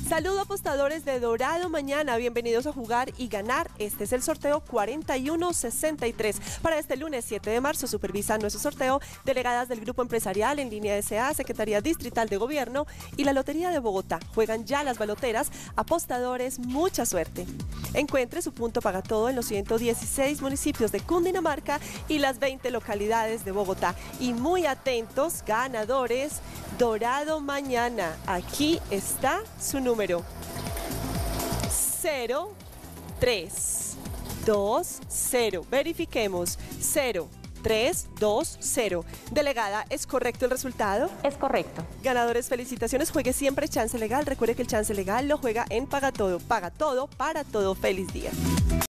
Saludo apostadores de Dorado Mañana, bienvenidos a jugar y ganar. Este es el sorteo 4163. Para este lunes 7 de marzo supervisan nuestro sorteo delegadas del Grupo Empresarial en Línea S.A., Secretaría Distrital de Gobierno y la Lotería de Bogotá. Juegan ya las baloteras, apostadores, mucha suerte. Encuentre su punto paga todo en los 116 municipios de Cundinamarca y las 20 localidades de Bogotá. Y muy atentos, ganadores, Dorado Mañana. Aquí está su número: 0320. Verifiquemos. 0320. Delegada, ¿es correcto el resultado? Es correcto. Ganadores, felicitaciones. Juegue siempre chance legal. Recuerde que el chance legal lo juega en Paga Todo. Paga todo para todo. Feliz día.